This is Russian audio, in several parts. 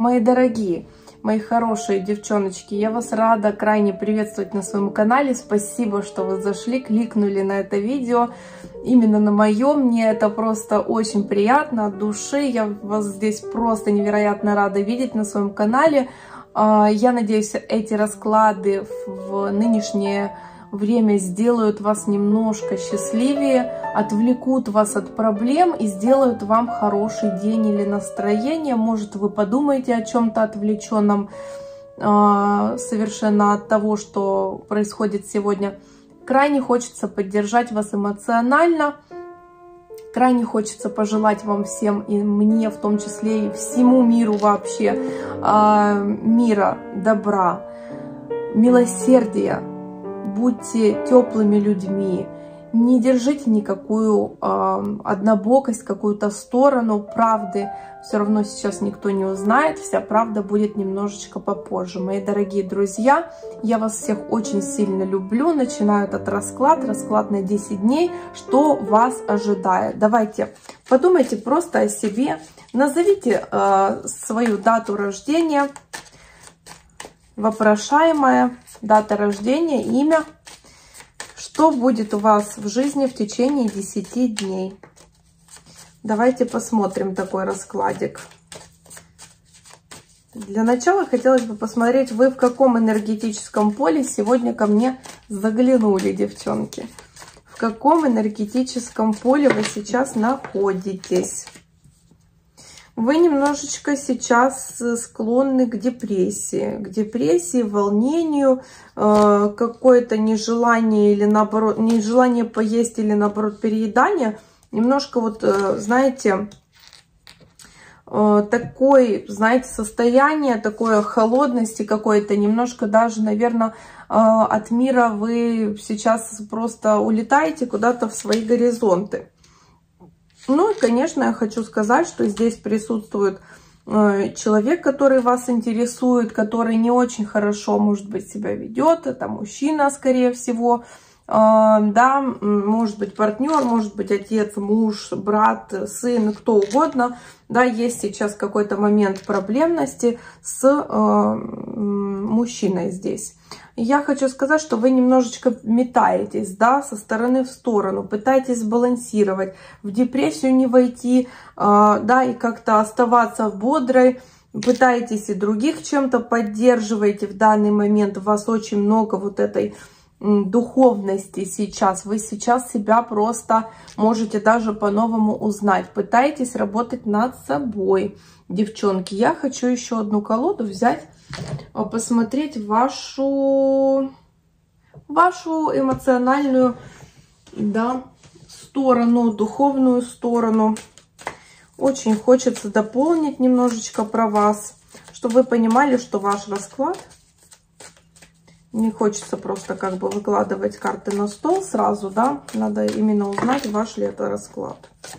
Мои дорогие, мои хорошие девчоночки, я вас рада крайне приветствовать на своем канале. Спасибо, что вы зашли, кликнули на это видео. Именно на моем. Мне это просто очень приятно от души. Я вас здесь просто невероятно рада видеть на своем канале. Я надеюсь, эти расклады в нынешнее время сделают вас немножко счастливее, отвлекут вас от проблем и сделают вам хороший день или настроение. Может, вы подумаете о чем-то отвлеченном совершенно от того, что происходит сегодня. Крайне хочется поддержать вас эмоционально, крайне хочется пожелать вам всем, и мне в том числе, и всему миру вообще, мира, добра, милосердия. Будьте теплыми людьми, не держите никакую однобокость, какую-то сторону правды. Все равно сейчас никто не узнает, вся правда будет немножечко попозже. Мои дорогие друзья, я вас всех очень сильно люблю. Начинаю этот расклад на 10 дней. Что вас ожидает? Давайте подумайте просто о себе, назовите свою дату рождения, вопрошаемое, дата рождения, имя. Что будет у вас в жизни в течение 10 дней? Давайте посмотрим такой раскладик. Для начала хотелось бы посмотреть, вы в каком энергетическом поле сегодня ко мне заглянули, девчонки. В каком энергетическом поле вы сейчас находитесь? Вы немножечко сейчас склонны к депрессии, волнению, какое-то нежелание или наоборот, нежелание поесть или наоборот переедание. Немножко вот, знаете, такое, знаете, состояние, такое холодности какой-то, немножко даже, наверное, от мира вы сейчас просто улетаете куда-то в свои горизонты. Ну и, конечно, я хочу сказать, что здесь присутствует человек, который вас интересует, который не очень хорошо, может быть, себя ведет. Это мужчина, скорее всего. Да, может быть, партнер, может быть, отец, муж, брат, сын, кто угодно. Да, есть сейчас какой-то момент проблемности с мужчиной здесь. Я хочу сказать, что вы немножечко метаетесь, да, со стороны в сторону, пытаетесь сбалансировать, в депрессию не войти, да, и как-то оставаться бодрой, пытаетесь и других чем-то поддерживаете в данный момент. У вас очень много вот этой духовности сейчас. Вы сейчас себя просто можете даже по-новому узнать. Пытаетесь работать над собой, девчонки. Я хочу еще одну колоду взять, посмотреть вашу эмоциональную, да, сторону, духовную сторону. Очень хочется дополнить немножечко про вас, чтобы вы понимали, что ваш расклад, не хочется просто как бы выкладывать карты на стол сразу, да, надо именно узнать, ваш ли это расклад.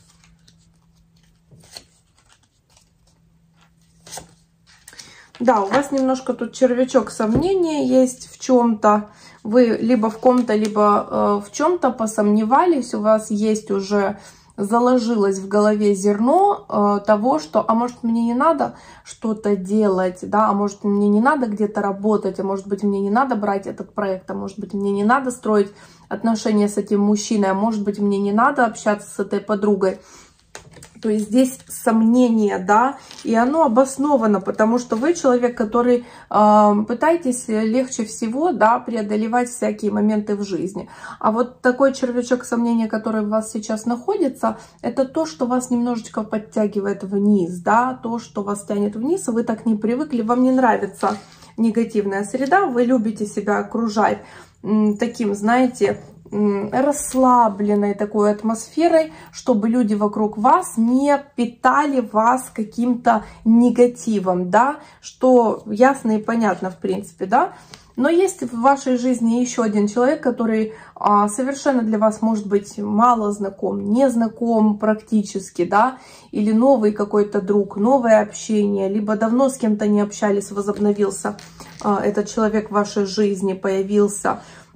Да, у вас немножко тут червячок сомнения есть в чем-то. Вы либо в ком-то, либо в чем-то посомневались. У вас есть уже, заложилось в голове зерно того, что, а может, мне не надо что-то делать, да, а может, мне не надо где-то работать, а может быть, мне не надо брать этот проект, а может быть, мне не надо строить отношения с этим мужчиной, а может быть, мне не надо общаться с этой подругой. То есть здесь сомнение, да, и оно обосновано, потому что вы человек, который пытаетесь легче всего, да, преодолевать всякие моменты в жизни. А вот такой червячок сомнения, который у вас сейчас находится, это то, что вас немножечко подтягивает вниз, да, то, что вас тянет вниз, вы так не привыкли, вам не нравится негативная среда, вы любите себя окружать таким, знаете, расслабленной такой атмосферой, чтобы люди вокруг вас не питали вас каким-то негативом, да, что ясно и понятно в принципе, да. Но есть в вашей жизни еще один человек, который совершенно для вас может быть мало знаком, не знаком практически, да, или новый какой-то друг, новое общение, либо давно с кем-то не общались, возобновился этот человек в вашей жизни, появился.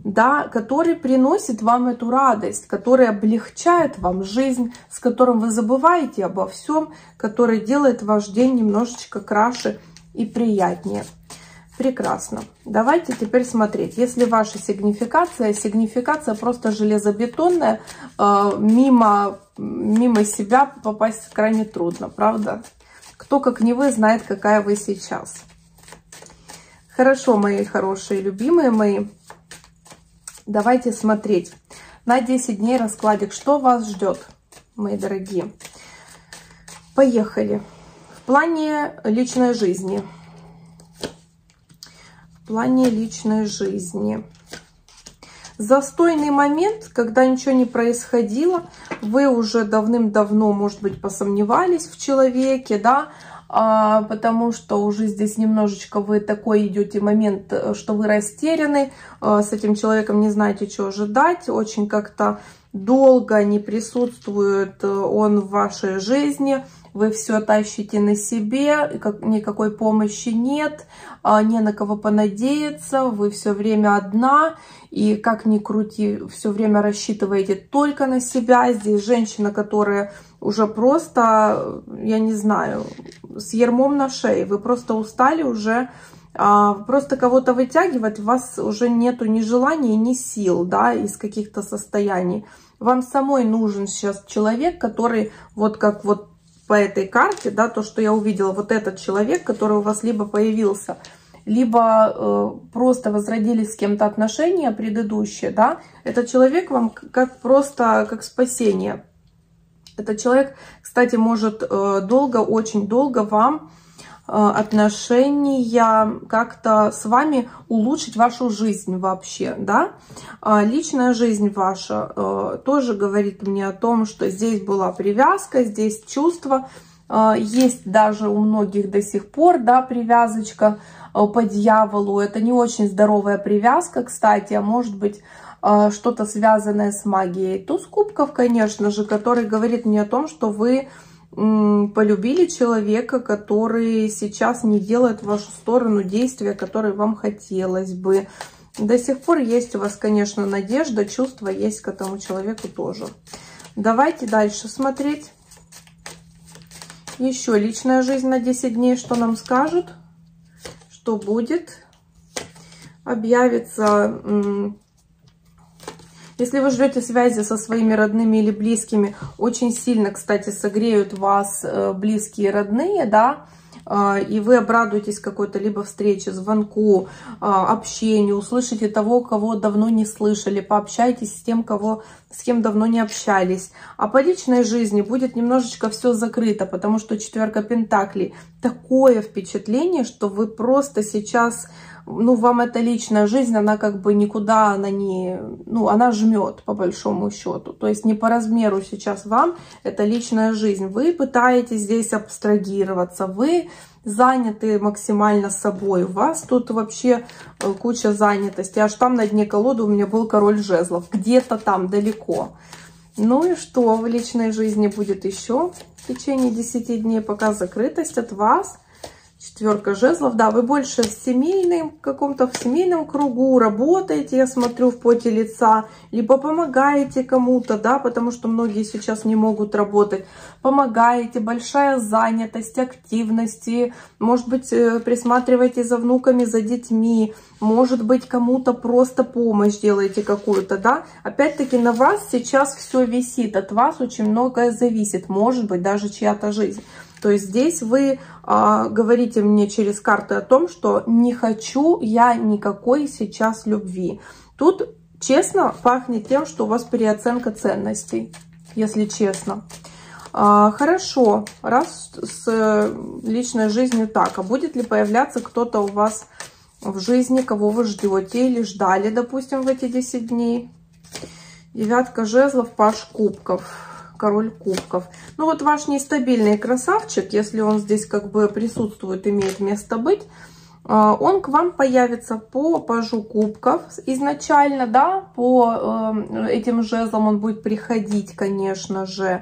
да, который приносит вам эту радость, который облегчает вам жизнь, с которым вы забываете обо всем, который делает ваш день немножечко краше и приятнее. Прекрасно. Давайте теперь смотреть. Если ваша сигнификация просто железобетонная, мимо себя попасть крайне трудно, правда? Кто, как не вы, знает, какая вы сейчас. Хорошо, мои хорошие, любимые мои. Давайте смотреть. На 10 дней раскладик. Что вас ждет, мои дорогие? Поехали. В плане личной жизни. В плане личной жизни. Застойный момент, когда ничего не происходило. Вы уже давным-давно, может быть, посомневались в человеке, да, потому что уже здесь немножечко вы такой идете момент, что вы растеряны, с этим человеком не знаете, что ожидать, очень как-то долго не присутствует он в вашей жизни, вы все тащите на себе, никакой помощи нет, не на кого понадеяться, вы все время одна, и как ни крути, все время рассчитываете только на себя. Здесь женщина, которая уже просто, я не знаю, с ярмом на шее, вы просто устали уже, просто кого-то вытягивать, у вас уже нету ни желания, ни сил, да, из каких-то состояний. Вам самой нужен сейчас человек, который вот как вот по этой карте, да, то, что я увидела, вот этот человек, который у вас либо появился, либо просто возродились с кем-то отношения предыдущие, да, этот человек вам как просто как спасение. Этот человек, кстати, может долго, очень долго вам отношения как-то с вами улучшить вашу жизнь вообще, да. Личная жизнь ваша тоже говорит мне о том, что здесь была привязка, здесь чувства, есть даже у многих до сих пор, да, привязочка по дьяволу. Это не очень здоровая привязка, кстати, а может быть что-то связанное с магией. Туз кубков, конечно же, который говорит мне о том, что вы полюбили человека, который сейчас не делает в вашу сторону действия, которые вам хотелось бы. До сих пор есть у вас, конечно, надежда, чувства есть к этому человеку тоже. Давайте дальше смотреть. Еще личная жизнь на 10 дней, что нам скажут, что будет. Объявится... Если вы ждете связи со своими родными или близкими, очень сильно, кстати, согреют вас близкие и родные, да, и вы обрадуетесь какой-то либо встрече, звонку, общению, услышите того, кого давно не слышали, пообщайтесь с тем, с кем давно не общались. А по личной жизни будет немножечко все закрыто, потому что 4 пентаклей. Такое впечатление, что вы просто сейчас... Ну, вам эта личная жизнь, она как бы никуда, она не... Ну, она жмет, по большому счету. То есть не по размеру сейчас вам эта личная жизнь. Вы пытаетесь здесь абстрагироваться, вы заняты максимально собой. У вас тут вообще куча занятости. Аж там на дне колоды у меня был король жезлов. Где-то там, далеко. Ну и что в личной жизни будет еще в течение 10 дней? Пока закрытость от вас. 4 жезлов, да, вы больше в семейном кругу работаете, я смотрю, в поте лица, либо помогаете кому-то, да, потому что многие сейчас не могут работать, помогаете, большая занятость, активности, может быть, присматриваете за внуками, за детьми, может быть, кому-то просто помощь делаете какую-то, да, опять-таки на вас сейчас все висит, от вас очень многое зависит, может быть, даже чья-то жизнь. То есть здесь вы говорите мне через карты о том, что не хочу я никакой сейчас любви. Тут, честно, пахнет тем, что у вас переоценка ценностей, если честно. Хорошо, раз с личной жизнью так, а будет ли появляться кто-то у вас в жизни, кого вы ждете или ждали, допустим, в эти 10 дней? 9 жезлов, паж кубков. Король кубков. Ну вот ваш нестабильный красавчик, если он здесь как бы присутствует, имеет место быть, он к вам появится по пажу кубков изначально, да, по этим жезлам он будет приходить, конечно же,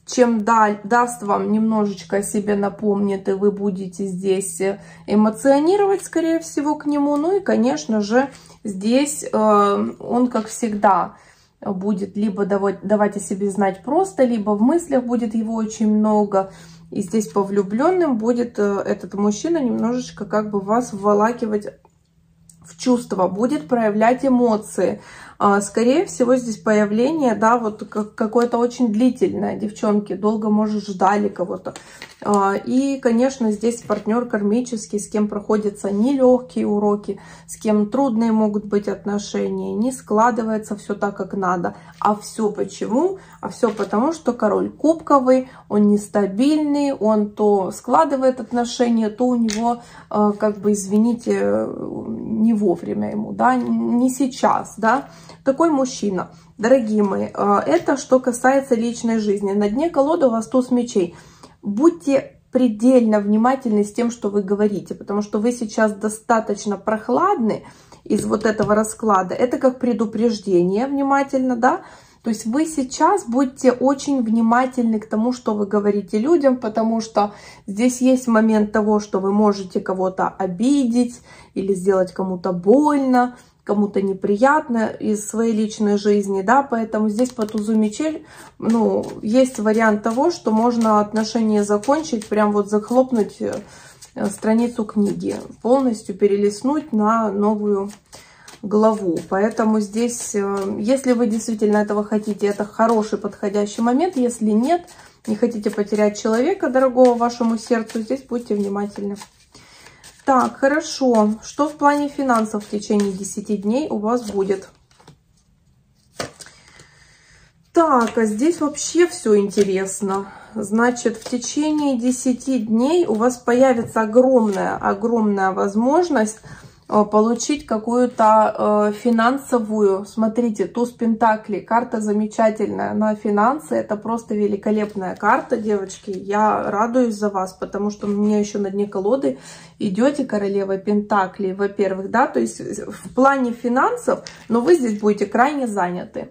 чем даст вам немножечко о себе напомнит, и вы будете здесь эмоционировать, скорее всего, к нему. Ну и, конечно же, здесь он, как всегда, будет либо давать о себе знать просто, либо в мыслях будет его очень много. И здесь по влюбленным будет этот мужчина немножечко как бы вас вволакивать в чувства, будет проявлять эмоции. Скорее всего, здесь появление, да, вот какое-то очень длительное, девчонки, долго, может, ждали кого-то. И, конечно, здесь партнер кармический, с кем проходятся нелегкие уроки, с кем трудные могут быть отношения, не складывается все так, как надо. А все почему? А все потому, что король кубковый, он нестабильный, он то складывает отношения, то у него, как бы, извините, не вовремя ему, да, не сейчас, да. Такой мужчина, дорогие мои, это что касается личной жизни. На дне колоды у вас туз мечей. Будьте предельно внимательны с тем, что вы говорите, потому что вы сейчас достаточно прохладны из вот этого расклада. Это как предупреждение, внимательно, да. То есть вы сейчас будьте очень внимательны к тому, что вы говорите людям, потому что здесь есть момент того, что вы можете кого-то обидеть или сделать кому-то больно, кому-то неприятно из своей личной жизни, да, поэтому здесь по тузу мечей, ну, есть вариант того, что можно отношения закончить, прям вот захлопнуть страницу книги, полностью перелистнуть на новую главу. Поэтому здесь, если вы действительно этого хотите, это хороший подходящий момент. Если нет, не хотите потерять человека, дорогого вашему сердцу, здесь будьте внимательны. Так, хорошо. Что в плане финансов в течение 10 дней у вас будет? Так, а здесь вообще все интересно. Значит, в течение 10 дней у вас появится огромная возможность получить какую-то финансовую, смотрите, туз пентаклей, карта замечательная на финансы, это просто великолепная карта, девочки, я радуюсь за вас, потому что у меня еще на дне колоды идете королевой пентаклей, во-первых, да, то есть в плане финансов, но вы здесь будете крайне заняты,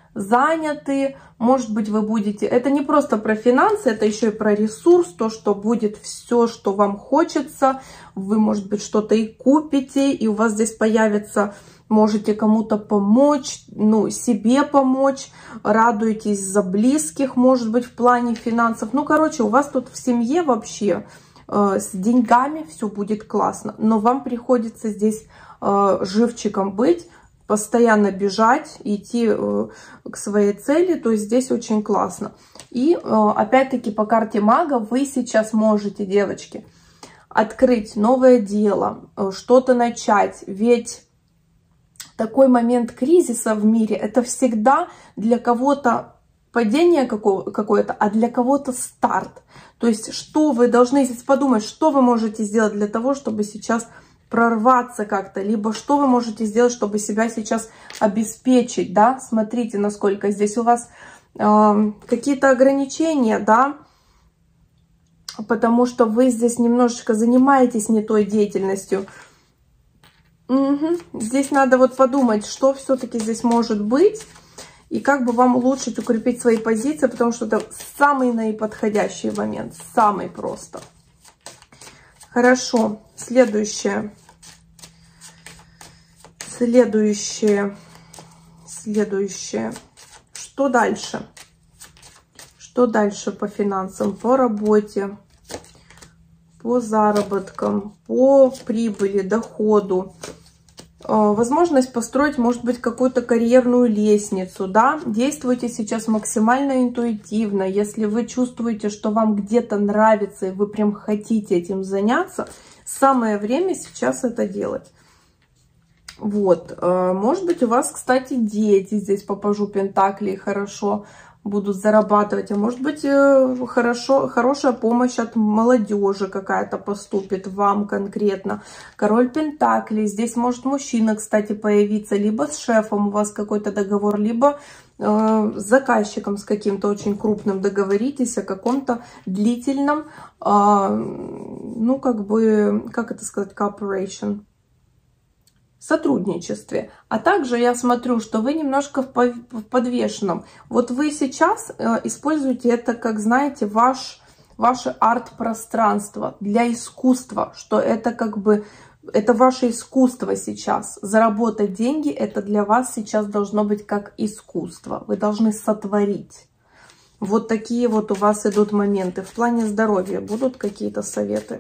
может быть, вы будете, это не просто про финансы, это еще и про ресурс, то, что будет все, что вам хочется, вы, может быть, что-то и купите, и у вас здесь появится, можете кому-то помочь, ну, себе помочь, радуетесь за близких, может быть, в плане финансов, ну, короче, у вас тут в семье вообще с деньгами все будет классно, но вам приходится здесь живчиком быть, постоянно бежать, идти к своей цели, то есть здесь очень классно. И опять-таки по карте мага вы сейчас можете, девочки, открыть новое дело, что-то начать, ведь такой момент кризиса в мире, это всегда для кого-то падение какое-то, а для кого-то старт. То есть что вы должны здесь подумать, что вы можете сделать для того, чтобы сейчас прорваться как-то, либо что вы можете сделать, чтобы себя сейчас обеспечить, да, смотрите, насколько здесь у вас какие-то ограничения, да, потому что вы здесь немножечко занимаетесь не той деятельностью. Здесь надо вот подумать, что все-таки здесь может быть, и как бы вам улучшить, укрепить свои позиции, потому что это самый наиподходящий момент, самый просто. Хорошо, следующее. Что дальше? Что дальше по финансам, по работе, по заработкам, по прибыли, доходу? Возможность построить, может быть, какую-то карьерную лестницу, да? Действуйте сейчас максимально интуитивно. Если вы чувствуете, что вам где-то нравится, и вы прям хотите этим заняться, самое время сейчас это делать. Вот. Может быть, у вас, кстати, дети здесь по пажу пентаклей хорошо будут зарабатывать, а может быть, хорошая помощь от молодежи какая-то поступит вам конкретно. Король пентаклей, здесь может мужчина, кстати, появиться, либо с шефом у вас какой-то договор, либо с заказчиком с каким-то очень крупным договоритесь о каком-то длительном, ну, как бы, как это сказать, cooperation. сотрудничестве. А также я смотрю, что вы немножко в подвешенном. Вот вы сейчас используете это, как, знаете, ваше арт-пространство для искусства, что это как бы, это ваше искусство сейчас. Заработать деньги, это для вас сейчас должно быть как искусство. Вы должны сотворить. Вот такие вот у вас идут моменты. В плане здоровья будут какие-то советы?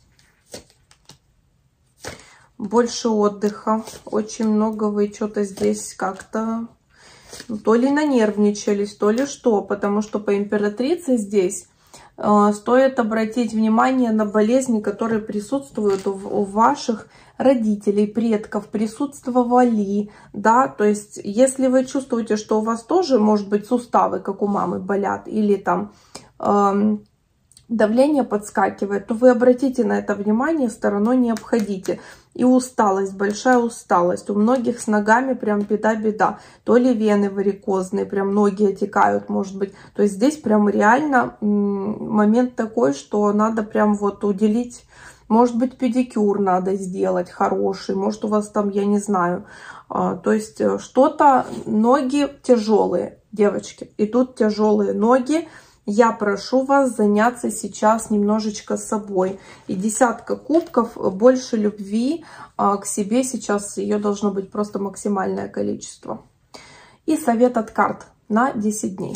Больше отдыха. Очень много вы что-то здесь как-то то ли нанервничались, то ли что. Потому что по императрице здесь стоит обратить внимание на болезни, которые присутствуют у ваших родителей, предков, присутствовали, да, то есть если вы чувствуете, что у вас тоже, может быть, суставы, как у мамы, болят, или там давление подскакивает, то вы обратите на это внимание, стороной не обходите. И усталость, большая усталость. У многих с ногами прям беда-беда. То ли вены варикозные, прям ноги отекают, может быть. То есть здесь прям реально момент такой, что надо прям вот уделить, может быть, педикюр надо сделать хороший, может у вас там, я не знаю. То есть что-то, ноги тяжелые, девочки. И тут тяжелые ноги. Я прошу вас заняться сейчас немножечко собой. И 10 кубков, больше любви к себе сейчас, ее должно быть просто максимальное количество. И совет от карт на 10 дней.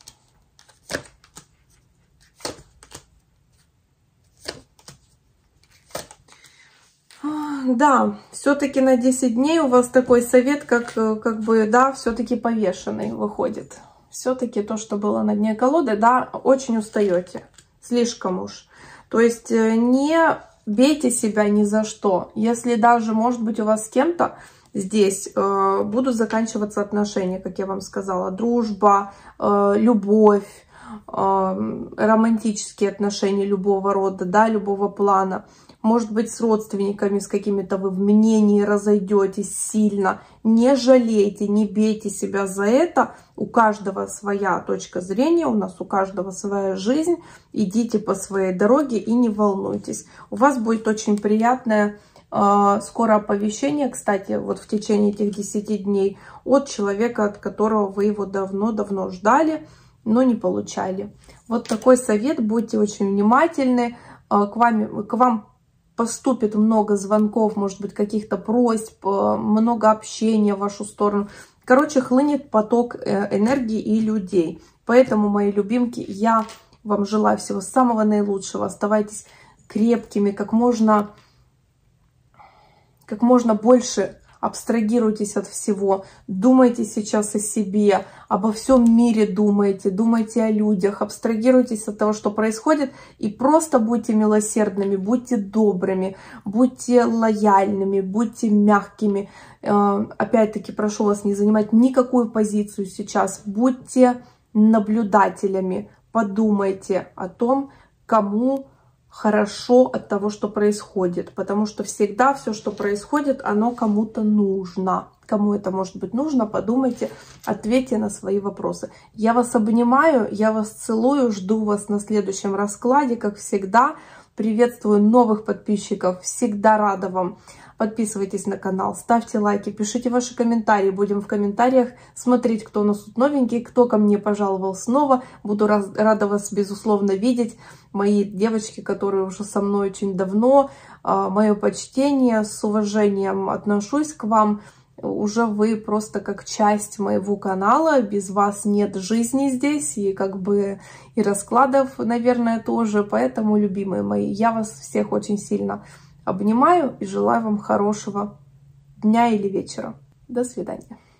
Да, все-таки на 10 дней у вас такой совет, как бы, да, все-таки повешенный выходит. Все-таки то, что было на дне колоды, да, очень устаете, слишком уж. То есть не бейте себя ни за что. Если даже, может быть, у вас с кем-то здесь будут заканчиваться отношения, как я вам сказала, дружба, любовь, романтические отношения любого рода, да, любого плана. Может быть, с родственниками, с какими-то вы в мнении разойдетесь сильно. Не жалейте, не бейте себя за это. У каждого своя точка зрения, у нас у каждого своя жизнь. Идите по своей дороге и не волнуйтесь. У вас будет очень приятное скоро оповещение, кстати, вот в течение этих 10 дней, от человека, от которого вы его давно-давно ждали, но не получали. Вот такой совет. Будьте очень внимательны. К вам поступит много звонков, может быть, каких-то просьб, много общения в вашу сторону. Короче, хлынет поток энергии и людей. Поэтому, мои любимки, я вам желаю всего самого наилучшего. Оставайтесь крепкими, как можно больше абстрагируйтесь от всего. Думайте сейчас о себе, обо всем мире думайте, думайте о людях, абстрагируйтесь от того, что происходит, и просто будьте милосердными, будьте добрыми, будьте лояльными, будьте мягкими. Опять-таки, прошу вас не занимать никакую позицию сейчас. Будьте наблюдателями, подумайте о том, кому хорошо от того, что происходит, потому что всегда все, что происходит, оно кому-то нужно. Кому это может быть нужно, подумайте, ответьте на свои вопросы. Я вас обнимаю, я вас целую, жду вас на следующем раскладе, как всегда. Приветствую новых подписчиков, всегда рада вам. Подписывайтесь на канал, ставьте лайки, пишите ваши комментарии. Будем в комментариях смотреть, кто у нас тут новенький, кто ко мне пожаловал снова. Буду рада вас, безусловно, видеть. Мои девочки, которые уже со мной очень давно. Мое почтение, с уважением отношусь к вам. Уже вы просто как часть моего канала. Без вас нет жизни здесь. И как бы и раскладов, наверное, тоже. Поэтому, любимые мои, я вас всех очень сильно обнимаю и желаю вам хорошего дня или вечера. До свидания.